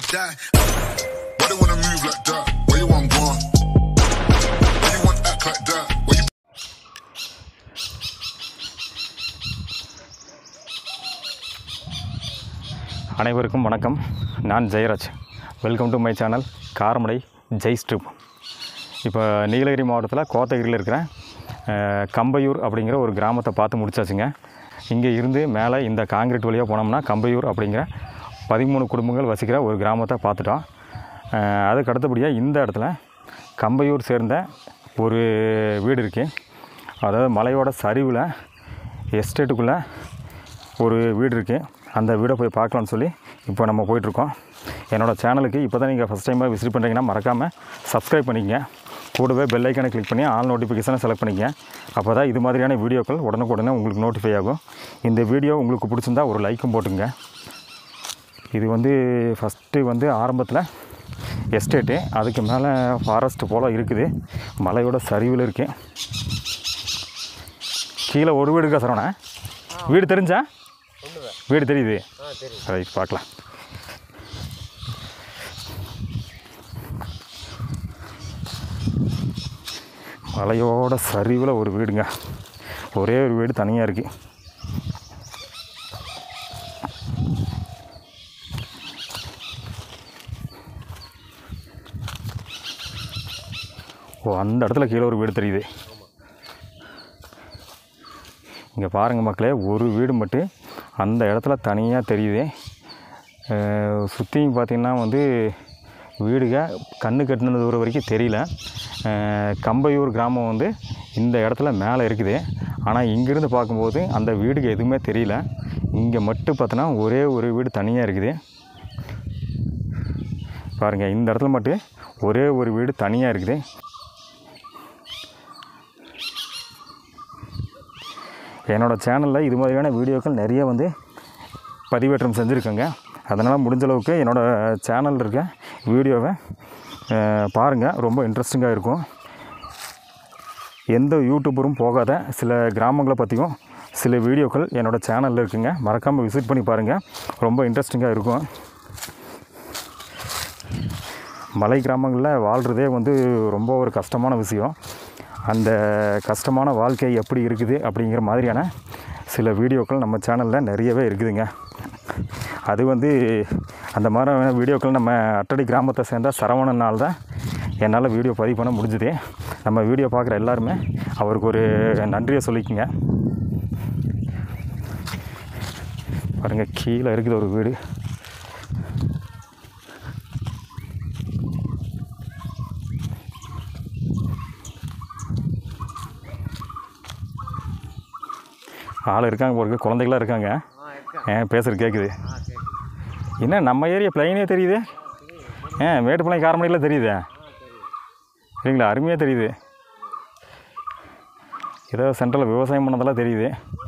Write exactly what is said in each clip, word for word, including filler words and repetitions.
die. Why they wanna move like that? Where you want gone? Why you want act like that? Where you அனைவருக்கும் வணக்கம். நான் Jayaraj. Welcome to my channel Karamadai Jai strip. இப்போ நீலகிரி மாவட்டத்தில் கோத்தகிரியில் இருக்கிற கம்பையூர் அப்படிங்கிற ஒரு கிராமத்தை பார்த்து முடிச்சாச்சுங்க. இங்கே இருந்து மேலே இந்த காங்கிரீட் வழியாக போனோம்னா கம்பையூர் அப்படிங்கிற பதிமூணு குடும்பங்கள் வசிக்கிற ஒரு கிராமத்தை பார்த்துட்டோம். அதுக்கு அடுத்தபடியாக இந்த இடத்துல கம்பையூர் சேர்ந்த ஒரு வீடு இருக்குது. அதாவது மலையோட சரிவில் எஸ்டேட்டுக்குள்ளே ஒரு வீடு இருக்குது. அந்த வீடை போய் பார்க்கலான்னு சொல்லி இப்போ நம்ம போயிட்டுருக்கோம். என்னோடய சேனலுக்கு இப்போ தான் நீங்கள் ஃபஸ்ட் டைமாக விசிட் பண்ணுறீங்கன்னா மறக்காமல் சப்ஸ்கிரைப் பண்ணிக்கங்க. கூடவே பெல் ஐக்கனை கிளிக் பண்ணி ஆல் நோட்டிஃபிகேஷனை செலக்ட் பண்ணிக்கங்க. அப்போ தான் இது மாதிரியான வீடியோக்கள் உடனுக்குடனே உங்களுக்கு நோட்டிஃபை ஆகும். இந்த வீடியோ உங்களுக்கு பிடிச்சிருந்தா ஒரு லைக்கும் போட்டுங்க. இது வந்து ஃபஸ்ட்டு வந்து ஆரம்பத்தில் எஸ்டேட்டு, அதுக்கு மேலே ஃபாரஸ்ட் போல் இருக்குது. மலையோட சரிவில் இருக்குது. கீழே ஒரு வீடு இருக்கா சரவணா? வீடு தெரிஞ்சா? வீடு தெரியுது. ரைட், பார்க்கலாம். மலையோட சரிவில் ஒரு வீடுங்க. ஒரே ஒரு வீடு தனியாக இருக்குது. ஓ, அந்த இடத்துல கீழே ஒரு வீடு தெரியுது. இங்கே பாருங்கள் மக்களே, ஒரு வீடு மட்டும் அந்த இடத்துல தனியாக தெரியுது. சுற்றியும் பார்த்திங்கன்னா வந்து வீடுக கண்ணு கட்டினது தூரம் வரைக்கும் தெரியல. கம்பையூர் கிராமம் வந்து இந்த இடத்துல மேலே இருக்குது. ஆனால் இங்கேருந்து பார்க்கும்போது அந்த வீடுக்கு எதுவுமே தெரியல. இங்கே மட்டும் பார்த்தோன்னா ஒரே ஒரு வீடு தனியாக இருக்குது. பாருங்கள், இந்த இடத்துல மட்டும் ஒரே ஒரு வீடு தனியாக இருக்குது. என்னோடய சேனலில் இது மாதிரியான வீடியோக்கள் நிறைய வந்து பதிவேற்றம் செஞ்சுருக்கேங்க. அதனால் முடிஞ்ச அளவுக்கு என்னோடய சேனலில் இருக்க வீடியோவை பாருங்கள், ரொம்ப இன்ட்ரெஸ்டிங்காக இருக்கும். எந்த யூடியூபரும் போகாத சில கிராமங்களை பற்றியும் சில வீடியோக்கள் என்னோடய சேனலில் இருக்குங்க. மறக்காமல் விசிட் பண்ணி பாருங்கள், ரொம்ப இன்ட்ரெஸ்டிங்காக இருக்கும். மலை கிராமங்களில் வாழ்கிறதே வந்து ரொம்ப ஒரு கஷ்டமான விஷயம். அந்த கஷ்டமான வாழ்க்கை எப்படி இருக்குது அப்படிங்கிற மாதிரியான சில வீடியோக்கள் நம்ம சேனலில் நிறையவே இருக்குதுங்க. அது வந்து அந்த மாதிரியான வீடியோக்கள் நம்ம அட்டடி கிராமத்தை சேர்ந்த சரவணனால் தான் என்னால் வீடியோ பதிவு பண்ண முடிஞ்சுது. நம்ம வீடியோ பார்க்குற எல்லாருமே அவருக்கு ஒரு நன்றியை சொல்லிக்கோங்க. பாருங்கள், கீழே இருக்குது ஒரு வீடு. ஆள் இருக்காங்க போருக்கு, குழந்தைகளாம் இருக்காங்க. ஏன் பேசுகிறது கேட்குது. என்ன நம்ம ஏரியா பிளைனே தெரியுது. ஏன் மேட்டுப்பாளையம் காரமடையில் தெரியுது சரிங்களா? அருமையாக தெரியுது. ஏதோ சென்ட்ரலில் விவசாயம் பண்ணதெல்லாம் தெரியுது.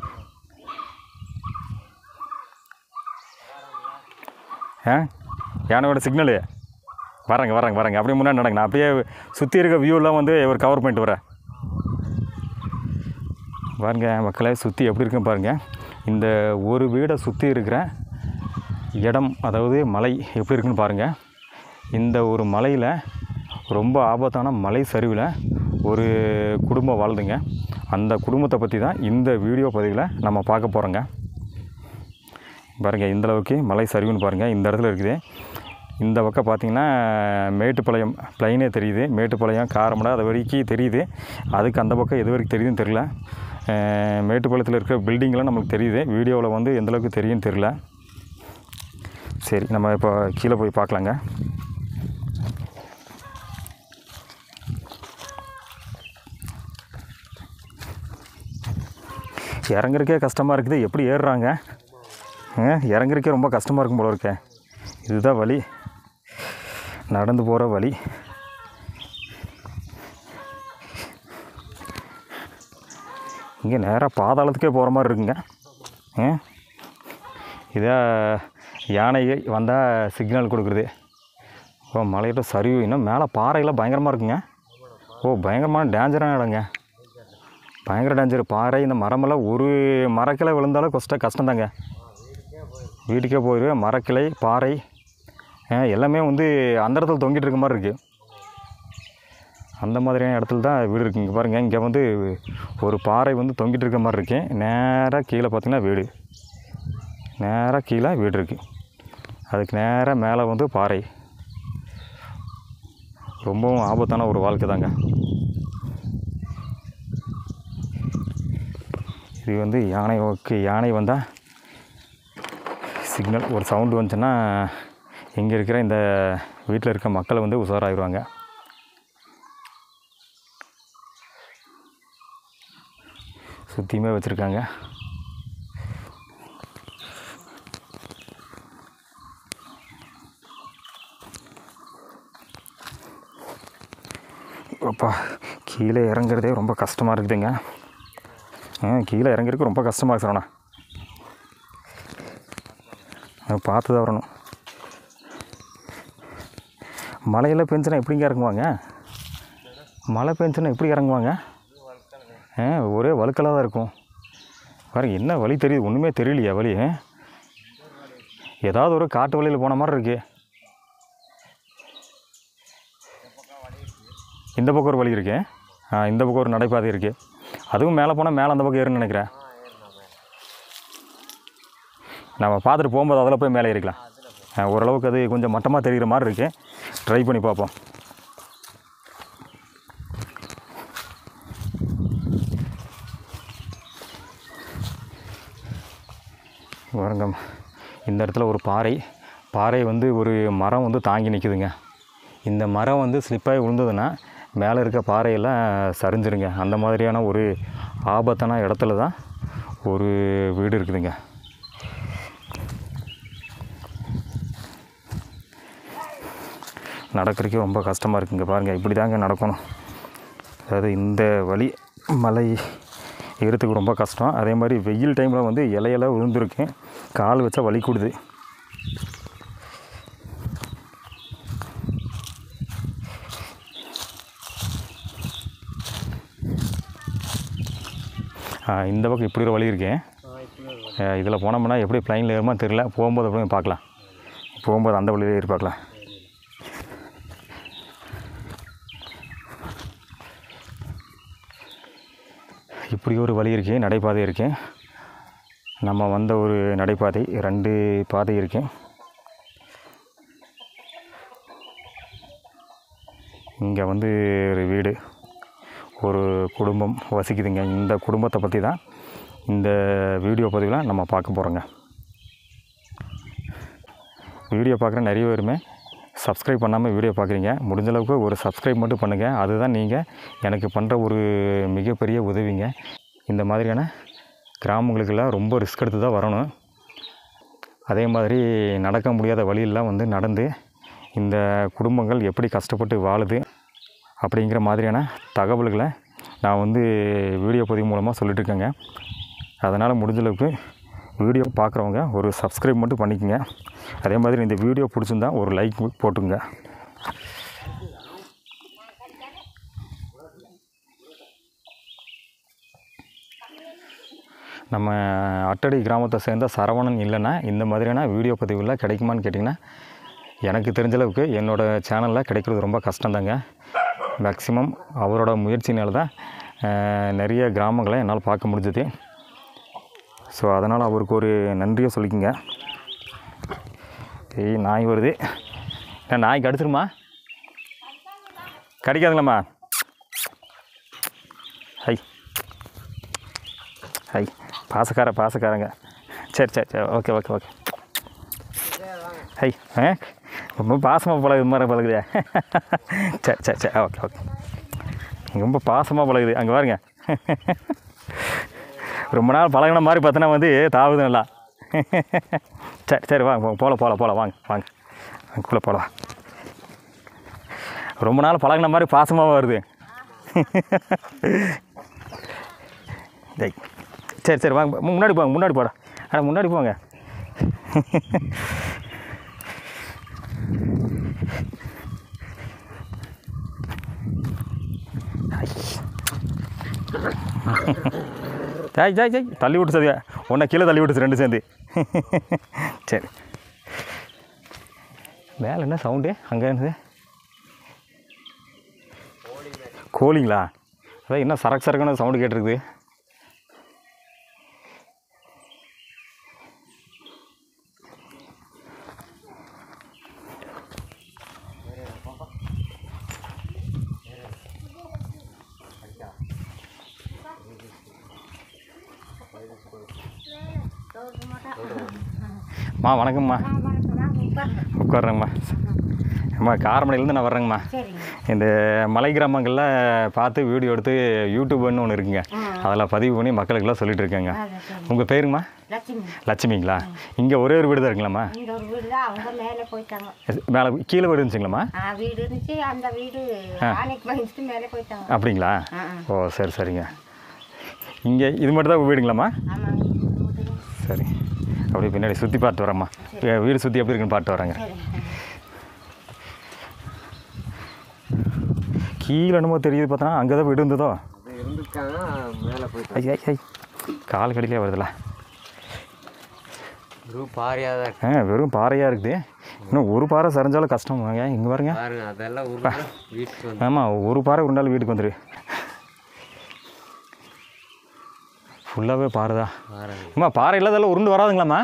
ஆ யானையோட சிக்னலு வரேங்க வரேங்க வரேங்க அப்படியே முன்னாடி நடங்க. நான் அப்படியே சுற்றி இருக்க வியூலாம் வந்து ஒரு கவர் பண்ணிட்டு வரேன். பாருங்கள் மக்களே, சுற்றி எப்படி இருக்குன்னு பாருங்கள். இந்த ஒரு வீடை சுற்றி இருக்கிற இடம், அதாவது மலை எப்படி இருக்குன்னு பாருங்கள். இந்த ஒரு மலையில் ரொம்ப ஆபத்தான மலை சரிவில் ஒரு குடும்பம் வாழ்ந்துங்க. அந்த குடும்பத்தை பற்றி தான் இந்த வீடியோ பதிவில் நம்ம பார்க்க போகிறோங்க. பாருங்கள், இந்தளவுக்கு மலை சரிவுன்னு பாருங்கள். இந்த இடத்துல இருக்குது. இந்த பக்கம் பார்த்திங்கன்னா மேட்டுப்பாளையம் பிளைனே தெரியுது. மேட்டுப்பாளையம் காரமடை அது வரைக்கும் தெரியுது. அதுக்கு அந்த பக்கம் எது வரைக்கும் தெரியுதுன்னு தெரியல. மேட்டுப்பாளையத்தில் இருக்கிற பில்டிங்லாம் நம்மளுக்கு தெரியுது. வீடியோவில் வந்து எந்தளவுக்கு தெரியும்னு தெரியல. சரி, நம்ம இப்போ கீழே போய் பார்க்கலாங்க. இறங்குறக்கே கஷ்டமாக இருக்குது. எப்படி ஏறுறாங்க? இறங்குறக்கே ரொம்ப கஷ்டமாக இருக்கும் போல இருக்கே. இதுதான் வழி, நடந்து போகிற வழி. இங்கே நேராக பாதாளத்துக்கே போகிற மாதிரி இருக்குங்க. இதை யானை வந்தால் சிக்னல் கொடுக்குறது. ஓ, மலையிட்ட சரிவு. இன்னும் மேலே பாறையெல்லாம் பயங்கரமாக இருக்குங்க. ஓ, பயங்கரமான டேஞ்சரான இடங்க. பயங்கர டேஞ்சர். பாறை, இந்த மரமெல்லாம் ஒரு மரக்கிளை விழுந்தாலும் கஷ்டம் கஷ்டம்தாங்க. வீட்டுக்கே போயிடுவேன். மரக்கிளை, பாறை, எல்லாமே வந்து அந்த இடத்துல தொங்கிட்டு இருக்க மாதிரி இருக்குது. அந்த மாதிரியான இடத்துல தான் வீடு இருக்குது. இங்கே பாருங்கள், இங்கே வந்து ஒரு பாறை வந்து தொங்கிட்டு இருக்க மாதிரி இருக்கு. நேராக கீழே பார்த்திங்கன்னா வீடு, நேராக கீழே வீடு இருக்குது. அதுக்கு நேராக மேலே வந்து பாறை. ரொம்பவும் ஆபத்தான ஒரு வாழ்க்கை தாங்க இது. வந்து யானை ஓகே யானை வந்தால் சிக்னல் ஒரு சவுண்டு வந்துச்சுன்னா இங்கே இருக்கிற இந்த வீட்டில் இருக்க மக்களை வந்து உஷாராகிடுவாங்க. சுற்றியுமே வச்சுருக்காங்க. அப்பா கீழே இறங்குறதே ரொம்ப கஷ்டமாக இருக்குதுங்க. கீழே இறங்குறதுக்கு ரொம்ப கஷ்டமாக இருக்கு சரவணா. பார்த்து தான் வரணும். மழையெல்லாம் பெஞ்சுன்னா எப்படிங்க இறங்குவாங்க? மழை பெஞ்சுன்னா எப்படி இறங்குவாங்க? ஒரே வழுக்கலாக தான் இருக்கும். பாருங்க என்ன வழி தெரியுது, ஒன்றுமே தெரியலையா வழி? ஏதாவது ஒரு காட்டு வழியில் போன மாதிரி இருக்கு. இந்த பக்கம் ஒரு வழி இருக்கு. ஆ இந்த பக்கம் ஒரு நடைபாதை இருக்குது. அதுவும் மேலே போனால் மேலே அந்த பக்கம் ஏறுன்னு நினைக்கிறேன். நம்ம பார்த்துட்டு போகும்போது அதில் போய் மேலே ஏறிக்கலாம். ஓரளவுக்கு அது கொஞ்சம் மட்டமாக தெரிகிற மாதிரி இருக்குது. ட்ரை பண்ணி பார்ப்போம். பாருங்க, இந்த இடத்துல ஒரு பாறை பாறை வந்து ஒரு மரம் வந்து தாங்கி நிற்குதுங்க. இந்த மரம் வந்து ஸ்லிப்பாகி விழுந்ததுன்னா மேலே இருக்க பாறையெல்லாம் சரிஞ்சிருங்க. அந்த மாதிரியான ஒரு ஆபத்தான இடத்துல தான் ஒரு வீடு இருக்குதுங்க. நடக்கிறதுக்கே ரொம்ப கஷ்டமாக இருக்குங்க. பாருங்கள், இப்படி தாங்க நடக்கணும். அதாவது இந்த வழி மலை ஏறத்துக்கு ரொம்ப கஷ்டம். அதே மாதிரி வெயில் டைமில் வந்து இலையெல்லாம் விழுந்துருக்கு, கால் வச்சா வலி கூடுது. இந்த பக்கம் இப்படி ஒரு வழி இருக்கேன். இதில் போனோம்னா எப்படி ப்ளைனில் ஏறுமா தெரியல. போகும்போது அப்படியே பார்க்கலாம். போகும்போது அந்த வழியிலே ஏறி பார்க்கலாம். இப்படி ஒரு வழி இருக்குது, நடைபாதை இருக்குது. நம்ம வந்த ஒரு நடைபாதை, ரெண்டு பாதை இருக்குது. இங்கே வந்து ஒரு வீடு, ஒரு குடும்பம் வசிக்குதுங்க. இந்த குடும்பத்தை பற்றி தான் இந்த வீடியோ பதிவில் நம்ம பார்க்க போகிறோங்க. வீடியோ பார்க்குற நிறைய பேருமே சப்ஸ்கிரைப் பண்ணாமல் வீடியோ பார்க்குறீங்க. முடிஞ்சளவுக்கு ஒரு சப்ஸ்கிரைப் மட்டும் பண்ணுங்கள். அதுதான் நீங்கள் எனக்கு பண்ணுற ஒரு மிகப்பெரிய உதவிங்க. இந்த மாதிரியான கிராமங்களுக்கெல்லாம் ரொம்ப ரிஸ்க் எடுத்து தான் வரணும். அதே மாதிரி நடக்க முடியாத வழியெல்லாம் வந்து நடந்து இந்த குடும்பங்கள் எப்படி கஷ்டப்பட்டு வாழுது அப்படிங்கிற மாதிரியான தகவல்களை நான் வந்து வீடியோ பதிவு மூலமாக சொல்லிட்டுருக்கேங்க. அதனால் முடிஞ்சளவுக்கு வீடியோ பார்க்குறவங்க ஒரு சப்ஸ்கிரைப் மட்டும் பண்ணிக்கோங்க. அதே மாதிரி இந்த வீடியோ பிடிச்சிருந்தா ஒரு லைக் போட்டுங்க. நம்ம அட்டடி கிராமத்தை சேர்ந்த சரவணன் இல்லைன்னா இந்த மாதிரியான வீடியோ பதிவுலாம் கிடைக்குமான்னு கேட்டிங்கன்னா எனக்கு தெரிஞ்சளவுக்கு என்னோடய சேனலில் கிடைக்கிறது ரொம்ப கஷ்டந்தாங்க. மேக்ஸிமம் அவரோட முயற்சினால தான் நிறைய கிராமங்களை என்னால் பார்க்க முடிஞ்சது. ஸோ அதனால் அவருக்கு ஒரு நன்றியை சொல்லிக்கோங்க. ஏய் நாய் வருது. ஏன் நாய் கடிச்சிருமா? கடிக்காதுங்களம்மா? High high பாசக்கார பாசக்காரங்க. சரி சரி சரி ஓகே ஓகே ஓகே. ஹை ஆ ரொம்ப பாசமாக பழகுது மாதிரி பழகுதே. சரி சரி சரி ஓகே ஓகே. ரொம்ப பாசமாக பழகுது. அங்கே பாருங்க, ரொம்ப நாள் பழகின மாதிரி பார்த்தோன்னா வந்து தாவுது நல்லா. சரி சரி வாங்க போகல போகல போகல வாங்க வாங்க குள்ளே போகலாம். ரொம்ப நாள் பழகின மாதிரி பாசமாக வருது. சரி சரி வாங்க முன்னாடி போங்க முன்னாடி போட. ஆனால் முன்னாடி போங்க. ஜாய் ஜாய் ஜாய் தள்ளி விட்டு சரியா உன்னை கீழே தள்ளி விட்டுச்சு ரெண்டு சேர்ந்து. சரி மேலே என்ன சவுண்டு அங்கே என்னது கோழிங்களா? அதான் என்ன சரக்கு சரக்குன்னு சவுண்டு கேட்டிருக்குது. மா வணக்கம்மா. உட்காடுறேங்கம்மா. அம்மா காரமடையிலேருந்து நான் வர்றேங்கம்மா. இந்த மலை கிராமங்களில் பார்த்து வீடியோ எடுத்து யூடியூப்னு ஒன்று இருக்குங்க, அதில் பதிவு பண்ணி மக்களுக்கெல்லாம் சொல்லிட்டு இருக்கேங்க. உங்கள் பேருங்கம்மா? லட்சுமிங்களா? இங்கே ஒரே ஒரு வீடு தான் இருக்குங்களாம்மா? மேலே கீழே வீடு இருந்துச்சுங்களாம்மா? அப்படிங்களா? ஓ சரி சரிங்க. இங்கே இது மட்டும் தான் வீடுங்களாம்மா? சரி, அப்படியே பின்னாடி சுற்றி பார்த்து வரேம்மா. வீடு சுற்றி எப்படி இருக்குன்னு பார்த்து வரேங்க. கீழே என்னமோ தெரியுது பார்த்தோன்னா அங்கே தான் வீடு இருந்ததோ. ஐயா ஐ கால் கடிலே வருதுல்ல. வெறும் பாறையாக தான் ஆ வெறும் பாறையாக இருக்குது. இன்னும் ஒரு பாறை சரிஞ்சாலும் கஷ்டம் வாங்க. இங்கே பாருங்க. அதெல்லாம் வீட்டுக்கு ஆமாம், ஒரு பாறை உருண்டாலும் வீட்டுக்கு வந்துடு. ஃபுல்லாகவே பாறைதா? அம்மா பாறை இல்லாதெல்லாம் உருண்டு வராதுங்களாம்மா?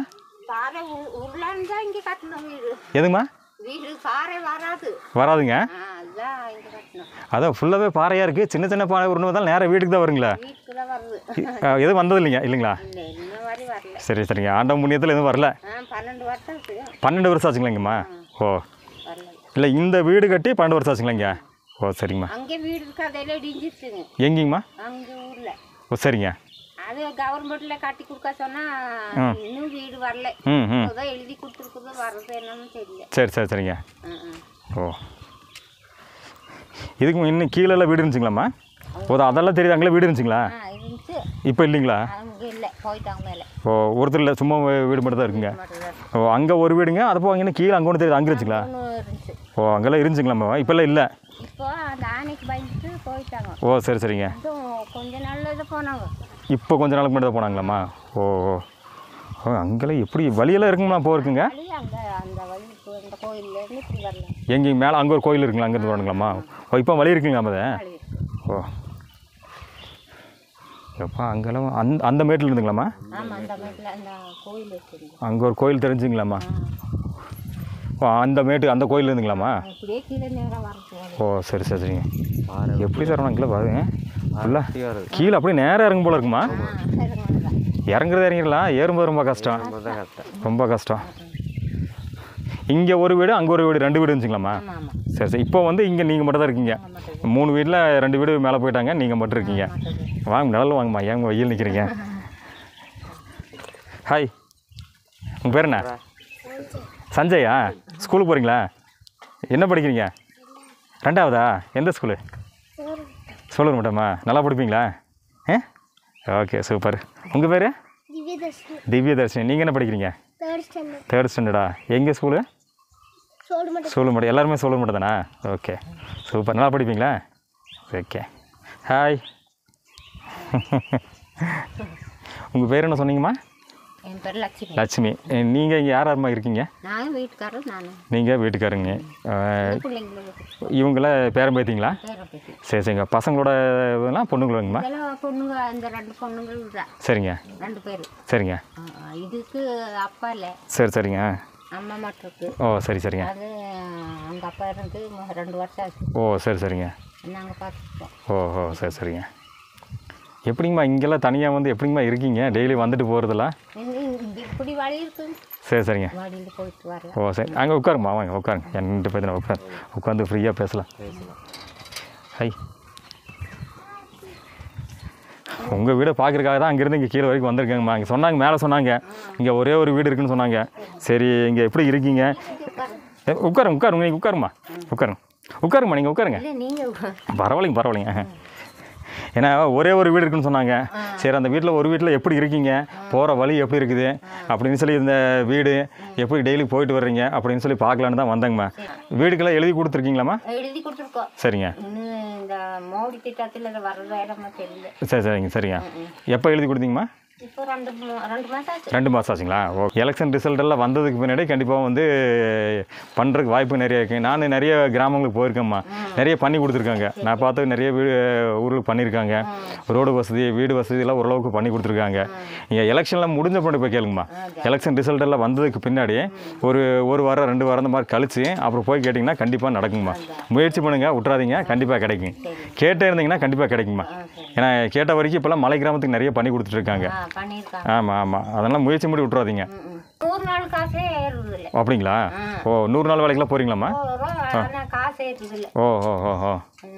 எதுங்கம்மா? வராதுங்க. அதான் ஃபுல்லாகவே பாறையாக இருக்குது. சின்ன சின்ன பாறை உருண்டு வந்தாலும் நேராக வீட்டுக்கு தான் வருங்களா? எதுவும் வந்தது இல்லைங்க? இல்லைங்களா? சரி சரிங்க. ஆண்டம் புண்ணியத்தில் எதுவும் வரல. பன்னெண்டு வருஷம் ஆச்சுங்களாங்கம்மா? ஓ இல்லை, இந்த வீடு கட்டி பன்னெண்டு வருஷம் ஆச்சுங்களாங்க? ஓ சரிங்கம்மா. எங்கேங்கம்மா? ஓ சரிங்க. அது கவர்மெண்ட்ல கட்டி கொடுக்க சொன்னா இன்னும் வீடு வரல. அதான் எழுதி கொடுத்துருக்குது, வர்றது என்னன்னு தெரியல. சரி சரி சரிங்க. ஓ இதுக்கு இன்னும் கீழெல்லாம் வீடு இருந்துச்சுங்களாம்மா? ஓ அதெல்லாம் தெரியுது. அங்கே வீடு இருந்துச்சுங்களா? இப்போ இல்லைங்களா? ஓ ஒருத்தர் இல்லை, சும்மா வீடு மட்டும் தான் இருக்குங்க. ஓ அங்கே ஒரு வீடுங்க, அதை போக அங்கே கீழே அங்கே ஒன்று தெரியுது, அங்கே இருந்துச்சுங்களா? ஓ அங்கெல்லாம் இருந்துச்சுங்களாம்மா? இப்போல்லாம் இல்லை. ஓ சரி சரிங்க. கொஞ்ச நாள் போனாங்க. இப்போ கொஞ்ச நாளுக்கு மட்டும் தான் போனாங்களாம்மா? ஓ ஓ ஓ அங்கெல்லாம் எப்படி வழியெல்லாம் இருக்குங்களா? போ இருக்குங்க. எங்கே மேலே அங்கே ஒரு கோயில் இருக்குங்களா? அங்கேருந்து போனாங்களாம்மா? ஓ இப்போ வழி இருக்குங்களா? அதை ஓ எப்போ அங்கெல்லாம் அந்த அந்த மேட்டில் இருந்துங்களாம்மா? அங்கே ஒரு கோயில் தெரிஞ்சுங்களாம்மா? ஓ அந்த மேட்டு அந்த கோயில் இருந்துங்களாம்மா? ஓ சரி சரி சரிங்க. எப்படி சார் அங்கெல்லாம் பாருங்க, ஃபுல்லாக கீழே அப்படியே நேராக இறங்கும் போல இருக்குமா? இறங்குறது இறங்கிடலாம், ஏறும்போது ரொம்ப கஷ்டம், ரொம்ப கஷ்டம். இங்கே ஒரு வீடு அங்கே ஒரு வீடு, ரெண்டு வீடு இருந்துச்சுங்களாம்மா? சரி சரி. இப்போ வந்து இங்கே நீங்கள் மட்டும் தான் இருக்கீங்க. மூணு வீட்டில் ரெண்டு வீடு மேலே போயிட்டாங்க, நீங்கள் மட்டும் இருக்கீங்க. வாங்க நிழல் வாங்கம்மா, ஏங்க வெயில் நிற்கிறீங்க? ஹாய், உங்கள் பேர் என்ன? சஞ்சயா? ஸ்கூலுக்கு போகிறீங்களா? என்ன படிக்கிறீங்க? ரெண்டாவதா? எந்த ஸ்கூலு? சொல்லுங்க மேடம்மா. நல்லா படிப்பீங்களா? ஆ ஓகே சூப்பர். உங்கள் பேர்? திவ்யதர்ஷினி. நீங்கள் என்ன படிக்கிறீங்க? தேர்ட் ஸ்டாண்டர்டா? எங்கே ஸ்கூலு? சோழு மட்டும். எல்லாருமே சோழு மட்டும் தானா? Okay super. நல்லா படிப்பீங்களா? ஓகே. ஹாய். உங்கள் பேர் என்ன சொன்னீங்கம்மா? என் பேர் லட்சுமி. லட்சுமி. நீங்கள் இங்கே யார் யாருமா இருக்கீங்க? நான் வீட்டுக்காரர். நான் நீங்கள் வீட்டுக்காரங்க. இவங்கள பேரம் பேத்திங்களா? சரி சரிங்க. பசங்களோட இதெல்லாம் பொண்ணுங்களா? பொண்ணுங்க, இந்த ரெண்டு பொண்ணுங்கள் தான். சரிங்க. ரெண்டு பேர். சரிங்க. இதுக்கு அப்பா இல்லை. சரி சரிங்க. அம்மா மட்டும் இருக்கு. ஓ சரி சரிங்க. அது அந்த அப்பா இருந்து ரெண்டு வருஷம் ஆச்சு. ஓ சரி சரிங்க. நாங்கள் பார்த்துப்போம். ஓ ஓ சரி சரிங்க. எப்படிங்கம்மா இங்கெல்லாம் தனியாக வந்து எப்படிங்கம்மா இருக்கீங்க? டெய்லி வந்துட்டு போகிறதெல்லாம்? இப்படி வழி இருக்கு. சரி சரிங்க. வழியில் போயிட்டு வரலாம். ஓ சரி. அங்கே உட்காருங்கம்மா, வாங்க உட்காருங்க. என்கிட்ட போய் நான் உட்காந்து உட்காந்து ஃப்ரீயாக பேசலாம். ஹை, உங்கள் வீடை பார்க்குறதுக்காக தான் அங்கேருந்து இங்கே கீழே வரைக்கும் வந்திருக்கேங்கம்மா. இங்கே சொன்னாங்க, மேலே சொன்னாங்க இங்கே ஒரே ஒரு வீடு இருக்குதுன்னு சொன்னாங்க. சரி இங்கே எப்படி இருக்கீங்க? உட்காருங்க உட்காருங்க. நீங்கள் உட்காருமா, உட்காருங்க உட்காருங்கம்மா. நீங்கள் உட்காருங்க. பரவாயில்லைங்க பரவாயில்லைங்க. ஏன்னா ஒரே ஒரு வீடு இருக்குன்னு சொன்னாங்க. சரி அந்த வீட்டில் ஒரு வீட்டில் எப்படி இருக்கீங்க, போகிற வழி எப்படி இருக்குது அப்படின்னு சொல்லி, இந்த வீடு எப்படி டெய்லி போயிட்டு வர்றீங்க அப்படின்னு சொல்லி பார்க்கலான்னு தான் வந்தேங்கம்மா. வீடுக்கெல்லாம் எழுதி கொடுத்துருக்கீங்களாம்மா? எழுதி கொடுத்துருக்கோம். சரிங்க. இந்த மோடி திட்டத்தில் வர்றது இடமா தெரியல. சரி சரிங்க. சரிங்க. எப்போ எழுதி கொடுத்தீங்கம்மா? இப்போ ரெண்டு மூ- ரெண்டு மாசம் ஆச்சு. ரெண்டு மாதம் ஆச்சுங்களா? ஓகே. எலெக்ஷன் ரிசல்ட் எல்லாம் வந்ததுக்கு பின்னாடி கண்டிப்பாக வந்து பண்ணுறதுக்கு வாய்ப்பு நிறைய இருக்குது. நான் நிறைய கிராமங்களுக்கு போயிருக்கேம்மா, நிறைய பண்ணி கொடுத்துருக்காங்க. நான் பார்த்து நிறைய வீடு ஊருக்கு பண்ணியிருக்காங்க. ரோடு வசதி, வீடு வசதி எல்லாம் ஓரளவுக்கு பண்ணி கொடுத்துருக்காங்க. இங்கே எலெக்ஷன்லாம் முடிஞ்ச பின்னாடி போய் கேளுங்கம்மா. எலெக்ஷன் ரிசல்ட் எல்லாம் வந்ததுக்கு பின்னாடி ஒரு ஒரு வாரம் ரெண்டு வாரம் இந்த மாதிரி கழிச்சு அப்புறம் போய் கேட்டிங்கன்னா கண்டிப்பாக நடக்குங்கம்மா. முயற்சி பண்ணுங்கள், விட்றாதீங்க, கண்டிப்பாக கிடைக்கும். கேட்டே இருந்தீங்கன்னா கண்டிப்பாக கிடைக்குமா. ஏன்னா கேட்ட வரைக்கும் இப்போல்லாம் மலை கிராமத்துக்கு நிறைய பண்ணி கொடுத்துட்ருக்காங்க. ஆ, பண்ணியிருக்காங்க. ஆமாம் ஆமாம், அதெல்லாம் முயற்சி பண்ணி விட்றாதீங்க. நூறு நாள் காசே ஏறுறது இல்லை. அப்படிங்களா? ஓ, நூறு நாள் வேலைக்கெல்லாம் போகிறீங்களாம்மா? ஆனால் காசு ஏறுறது இல்லை. ஓ ஓ ஓ ஓ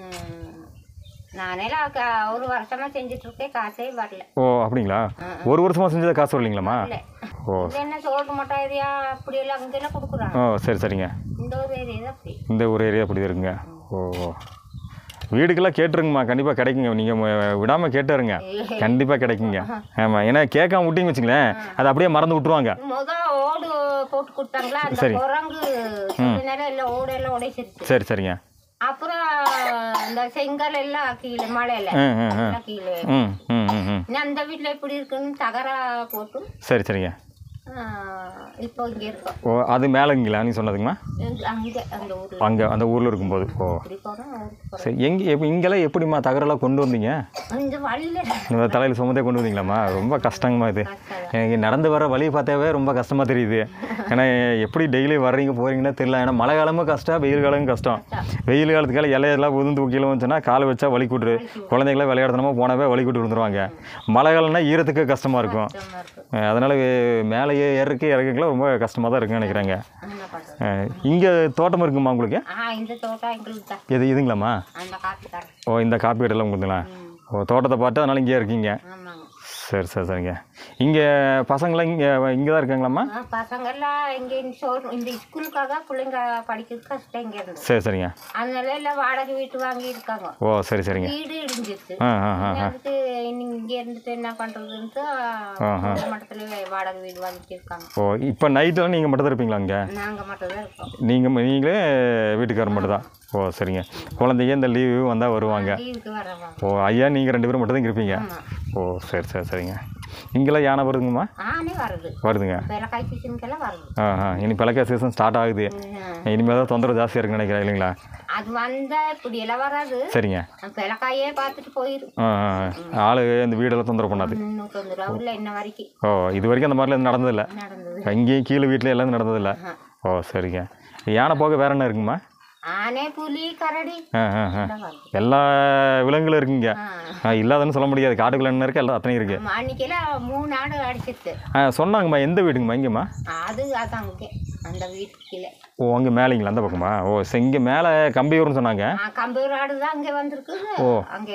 நானேலாம் க- ஒரு வருஷமா செஞ்சுட்டு இருக்கேன், காசே வரல. ஓ அப்படிங்களா? ஒரு வருஷமாக செஞ்சதை காசு வரலைங்களாம்மா? ஓ இது என்ன சோறு மட்டும் ஏரியா அப்படியெல்லாம் அங்கெல்லாம் கொடுக்குறாங்க. ஓ சரி சரிங்க. இந்த ஒரு ஏரியா தான் அப்படி. இந்த ஒரு ஏரியா அப்படி இருக்குங்க. ஓ ஓ வீடுக்கெல்லாம் கேட்டுருங்கம்மா, கண்டிப்பாக கிடைக்குங்க. நீங்கள் விடாமல் கேட்டுருங்க, கண்டிப்பாக கிடைக்குங்க. ஆமாம், ஏன்னா கேட்காம விட்டிங்க வச்சுங்களேன், அதை அப்படியே மறந்து விட்ருவாங்க. முத ஓடு போட்டு கொடுத்தாங்களா, அந்த சரி. குரங்கு கொஞ்ச நேரம் எல்லாம் ஓடு எல்லாம் உடைச்சிருச்சு. சரி சரிங்க. அப்புறம் இந்த செங்கல் எல்லாம் கீழே மழையில ம் ம் ம் எல்லாம் கீழே. ம் ம் ம் ம் இன்னும் அந்த வீட்டில் எப்படி இருக்குன்னு தகரா போட்டு சரி சரிங்க. ஆ, இப்போ இங்கே இருக்கோம். ஓ அது மேலேங்களா நீங்கள் சொன்னதுங்கம்மா? இங்க- அங்கே அந்த ஊரில் அங்கே அந்த ஊரில் இருக்கும்போது. ஓ இப்படி போகிறோம் ஊருக்கு போகிறோம். சரி. எங்கே எப்போ இங்கெல்லாம் எப்படிம்மா தகரெல்லாம் கொண்டு வந்தீங்க? இந்த வழியில் இந்த தலையில் சுமந்தே கொண்டு வந்தீங்களாம்மா? ரொம்ப கஷ்டங்கம்மா இது. எனக்கு நடந்து வர வழி பார்த்தாவே ரொம்ப கஷ்டமாக தெரியுது. ஏன்னா எப்படி டெய்லி வர்றீங்க போகிறீங்கன்னா தெரியல. ஏன்னா மழை காலமும் கஷ்டம், வெயில் காலமும் கஷ்டம். வெயில் காலத்துக்கால இலையெல்லாம் உதிர்ந்து கீழே வந்துச்சுன்னா காலை வச்சா வலி கூட்டுரு, குழந்தைங்களாம் விளையாடுறதுனமா போனவே வலி கூட்டு விழுந்துருவாங்க. மழை காலம்னா ஈரத்துக்கு கஷ்டமாக இருக்கும். அதனால் மேலே ஏறக்கு இறக்குக்கெல்லாம் ரொம்ப கஷ்டமாக தான் இருக்குன்னு நினைக்கிறாங்க. என்ன பண்ணுறது? இங்கே தோட்டம் இருக்குமா உங்களுக்கு? ஆ, இந்த தோட்டம் எங்களுக்கு தான். எது இதுங்களாம்மா? அந்த காப்பிக்காரன். ஓ இந்த காப்பி கடையில் உங்களுக்குங்களா? ஓ தோட்டத்தை பார்த்து அதனால் இங்கேயே இருக்கீங்க. ஆமாங்க. சரி சரி சரிங்க. இங்கே பசங்களாம் இங்கே இங்கே தான் இருக்காங்களாம்மா? ஆ, பசங்கெல்லாம் இங்கே இந்த ஷோர் இந்த ஸ்கூலுக்காக பிள்ளைங்க படிக்கிறது கஷ்டம் இங்கே இருந்து. சரி சரிங்க. அதனால எல்லாம் வாடகை வீட்டு வாங்கி இருக்காங்க. ஓ சரி சரிங்க. வீடு இடிஞ்சிருச்சு. ஆ ஆ ஆ ஆ அதுக்கு இங்கே இருந்துட்டு என்ன பண்ணுறதுன்ட்டு மட்டத்தில் வாடகை வீடு வாங்கிட்டு இருக்காங்க. ஓ இப்போ நைட்டெல்லாம் நீங்கள் மட்டும் தான் இருப்பீங்களா இங்கே? நாங்கள் மட்டும் தான் இருக்கோம். நீங்கள் நீங்களே வீட்டுக்காரர் மட்டும் தான்? ஓ சரிங்க. குழந்தைங்க இந்த லீவு வந்தால் வருவாங்க. லீவுக்கு வரவாங்க. ஓ ஐயா நீங்கள் ரெண்டு பேரும் மட்டும் தான் இருப்பீங்க? ஆமாம். ஓ சரி சரி சரிங்க. இங்கெல்லாம் யானை வருதுங்கம்மா? ஆனே வருது. வருதுங்க. விலக்காய் சீசனுக்கெல்லாம் வருது. ஆ ஆ இனி பிளக்க சீசன் ஸ்டார்ட் ஆகுது. இனிமேல் தான் தொந்தரவு ஜாஸ்தியாக இருக்குன்னு நினைக்கிறேன் இல்லைங்களா? அது வந்தால் இப்படியெல்லாம் வராது. சரிங்க. விலக்காயே பார்த்துட்டு போயிடும். ஆ ஆ ஆள் இந்த வீடெல்லாம் தொந்தரவு பண்ணாது. முந்நூற்றொன்று ரூபா இல்லை இன்ன வரைக்கும் ஓ இது வரைக்கும் அந்த மாதிரிலாம் எதுவும் நடந்ததில்லை? நடந்தது. இங்கேயும் கீழே வீட்டில் எல்லாம் நடந்ததில்லை? ஓ சரிங்க. யானை போக வேற என்ன இருக்குமா? ஆனை, புலி, கரடி ஆ ஆ ஆ எல்லாம் வருது. எல்லா விலங்குகளும் இருக்குங்க. ஆ. ஆ இல்லாதன்னு சொல்ல முடியாது. காட்டுக்குள்ள என்ன இருக்குது எல்லாம் அத்தனை இருக்குது. ஆமா, அன்னைக்கெல்லாம் மூணு ஆடு அடிச்சிருச்சு. ஆ சொன்னாங்கம்மா. எந்த வீடுங்கம்மா? இங்கேம்மா? அது அதான் அங்கே அந்த வீட்டுக்கு கீழே. ஓ அங்கே மேலேங்களா? அந்த பக்கமா? ஓ சரி, இங்கே மேலே கம்பியூர்னு சொன்னாங்க. ஆ, கம்பூர் ஆடு தான் அங்கே வந்திருக்குது. ஓ. அங்கே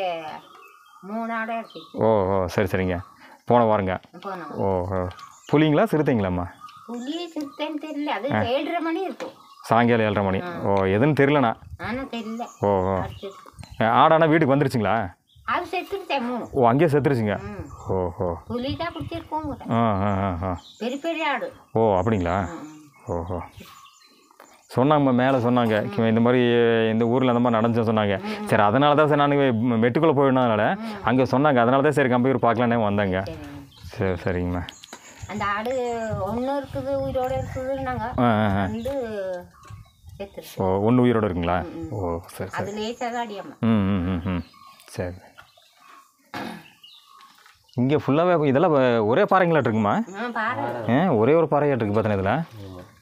மூணு ஆடு அடிச்சிருச்சு. ஓ ஓ சரி சரிங்க. போன வாரங்க. போனோம். ஓ ஓ புலிங்களா சிறுத்தைங்களாம்மா? புலி சிறுத்தைன்னு தெரியல. அது ஏழரை மணி இருக்கும். சாயங்காலம் ஏழரை மணி. ஓ எதுன்னு தெரியலண்ணா. ஆனால் தெரியல. ஓ ஓ அடிச்சிருக்கு. ஆடானா வீட்டுக்கு வந்துருச்சுங்களா? அது செத்துருச்சேன் மூணு. ஓ அங்கேயே செத்துருச்சுங்க. ம். ஓ ஓ புலி தான் பிடிச்சிருக்கோங்க. ஆ ஆ ஆ ஆ பெரிய பெரிய ஆடு. ஓ அப்படிங்களா? ம். ஓஹோ சொன்னாங்கம்மா. மேலே சொன்னாங்க இந்த மாதிரி இந்த ஊரில் அந்த மாதிரி நடந்துச்சுன்னு சொன்னாங்க. சரி அதனால தான் சார் நான் மெட்டுக்குள்ளே போயிடனால அங்கே சொன்னாங்க. அதனால தான் சரி கம்பியூர் பார்க்கலான்னே வந்தாங்க. சரி சரிங்கம்மா. அந்த ஆடு ஒன்று இருக்குது உயிரோடு இருக்குதுன்னாங்க. ஆ ஆ ஆ வந்து செத்துருச்சு. ஓ ஒன்று உயிரோடு இருக்குங்களா? ஓ சரி சரி. அது லேசாக தான் அடியாம. ம் ம் ம் ம் சரி. இங்கே ஃபுல்லாகவே இதெல்லாம் ஒரே பாறைங்களாட்டு இருக்குமா? ஆ, பாரு. ஆ ஒரே ஒரு பாறையாட்டு இருக்குது பார்த்தீங்கன்னா இதில்.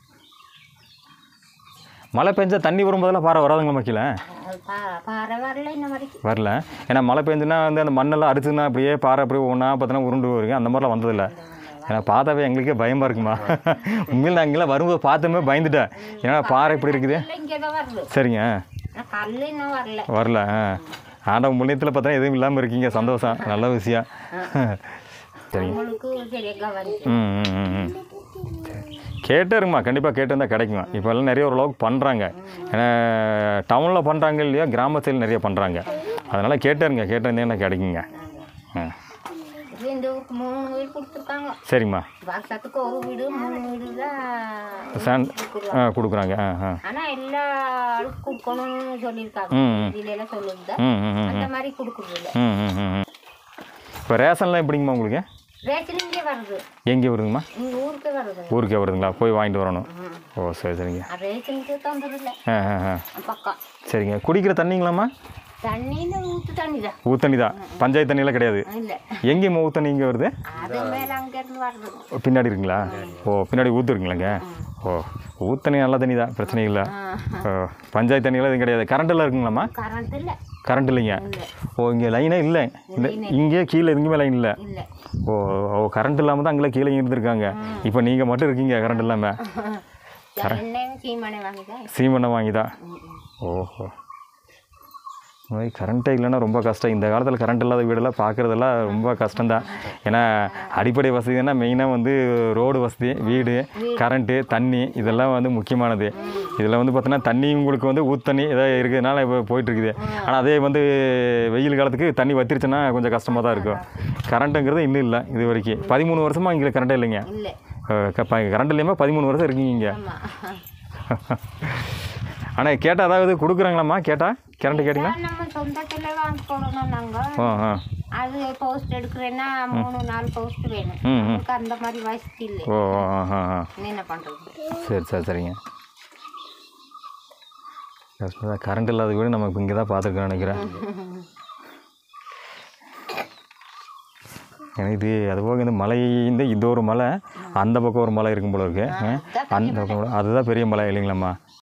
மழை பெஞ்சா தண்ணி வரும்போதெல்லாம் பாறை வராதுங்களா கீழே? அது பா- பாறை வரல இன்ன வரைக்கும். வரல. ஏன்னா மழை பெஞ்சுன்னா வந்து அந்த மண்ணெல்லாம் அரிச்சுன்னா அப்படியே பாறை அப்படியே ஒன்றா பார்த்தோன்னா உருண்டு வருங்க. அந்த மாதிரிலாம் வந்ததில்லை. ஏன்னா பார்த்தாவே எங்களுக்கே பயமாக இருக்குமா. உண்மையில் நான் இங்கெல்லாம் வரும்போது பார்த்துமே பயந்துட்டேன். ஏன்னா பாறை இப்படி இருக்குது. இல்லை இங்கே தான் வருது. சரிங்க. ஆனால் கல் இன்னும் வரல. வரல. ஆ ஆண்டவன் புண்ணியத்தில் பார்த்தா எதுவும் இல்லாமல் இருக்கீங்க. சந்தோஷம், நல்ல விஷயம். சரிங்க. உங்களுக்கு சரியாக கவனிச்சு. ம் ம் ம் ம் கேட்டே இருக்குமா. கண்டிப்பாக கேட்டு இருந்தால் கிடைக்குமா. இப்போ எல்லாம் நிறைய ஓரளவுக்கு பண்ணுறாங்க. ஏன்னா டவுனில் பண்ணுறாங்க இல்லையா, கிராமத்தில் நிறைய பண்ணுறாங்க. அதனால் கேட்டே இருங்க, கேட்டு இருந்தேன்னா கிடைக்குங்க. ஆ இது இந்த ஊருக்கு மூணு வீடு கொடுத்துருக்காங்க. சரிம்மா. வருஷத்துக்கு ஒரு வீடு மூணு வீடு தான் சான் ஆ கொடுக்குறாங்க. ஆ ஆ ஆனால் எல்லா ஆளுக்கு கொடுக்கணும்னு சொல்லியிருக்காங்க. ம் ம் இதுல எல்லாம் சொல்லுது. ம் ம் ம் அந்த மாதிரி கொடுக்குறது இல்லை. ம் ம் ம் இப்போ ரேஷன்லாம் எப்படிங்கம்மா உங்களுக்கு? ரேஷன் வருது. எங்கே வருதுங்கம்மா? இங்கே ஊருக்கே வருது. ஊருக்கே வருதுங்களா? போய் வாங்கிட்டு வரணும். ஓ சரி சரிங்க. ரேஷனுக்கு தந்துடல ஆ ஆ ஆ பக்கம். சரிங்க. குடிக்கிற தண்ணிங்களாம்மா? தண்ணின்னு ஊற்று தண்ணி தான். ஊத்தண்ணி தான், பஞ்சாயத்து தண்ணியெல்லாம் கிடையாது. இல்லை, எங்கேம்மா ஊத்தண்ணி இங்கே வருது? அது மேலே அங்கேருந்து வருது. ஓ, பின்னாடி இருக்குங்களா? ஓ பின்னாடி ஊற்று இருக்குங்களாங்க? ஓ ஊத்தண்ணி நல்ல தண்ணி தான், பிரச்சனை இல்லை. ஓ பஞ்சாயத்து தண்ணியெல்லாம் எதுவும் கிடையாது. கரண்டெல்லாம் இருக்குங்களாம்மா? கரண்ட் இல்லை. கரண்ட் இல்லைங்க. ஓ இங்கே லைனே இல்லை. இந்த இங்கே கீழே எதுவுமே லைன் இல்லை. இல்லை. ஓ ஓ கரண்ட் இல்லாமல் தான் அங்கே கீழே இருந்திருக்காங்க. இப்போ நீங்கள் மட்டும் இருக்கீங்க கரண்ட் இல்லாமல். என்னையும் சீமனை வாங்கிதான். சீமெண்ணை வாங்கி தான். ஓஹோ, மாதிரி கரண்ட்டே இல்லைன்னா ரொம்ப கஷ்டம். இந்த காலத்தில் கரண்ட் இல்லாத வீடெல்லாம் பார்க்குறதெல்லாம் ரொம்ப கஷ்டம்தான். ஏன்னா அடிப்படை வசதினா மெயினாக வந்து ரோடு வசதி, வீடு, கரண்ட்டு, தண்ணி இதெல்லாம் வந்து முக்கியமானது. இதில் வந்து பார்த்தீங்கன்னா தண்ணி உங்களுக்கு வந்து ஊத்தண்ணி ஏதாவது இருக்கிறதுனால இப்போ போயிட்டுருக்குது. ஆனால் அதே வந்து வெயில் காலத்துக்கு தண்ணி வத்திருச்சுன்னா கொஞ்சம் கஷ்டமாக தான் இருக்கும். கரண்ட்டுங்கிறது இன்னும் இல்லை இது வரைக்கும். பதிமூணு வருஷமாக இங்கே கரண்ட்டே இல்லைங்க. கரண்ட் இல்லாமல் பதிமூணு வருஷம் இருக்கீங்க இங்கே. ஆனால் கேட்டால் அதாவது கொடுக்குறாங்களாம்மா? கேட்டால் கரண்ட்டு கேட்டிங்களா? நம்ம சொந்தத்தில் வாங்கி போடணும் நாங்கள். ஆ ஆ அது போஸ்ட் எடுக்கிறேன்னா மூணு நாலு போஸ்ட் வேணும். நமக்கு அந்த மாதிரி வசதி இல்லை. ஓ ஆ ஆ ஆ என்ன பண்ணுறது? சரி சரி சரிங்க. கரண்ட் இல்லாத வீடு நம்ம இப்போ இங்கே தான் பார்த்துருக்கோம் நினைக்கிறேன். எனக்கு இது அதுபோக இந்த மலை, இந்த இது ஒரு மலை, அந்த பக்கம் ஒரு மலை இருக்கும் போல இருக்கு. அந்த பக்கம் அதுதான் பெரிய மலை இல்லைங்களாம்மா?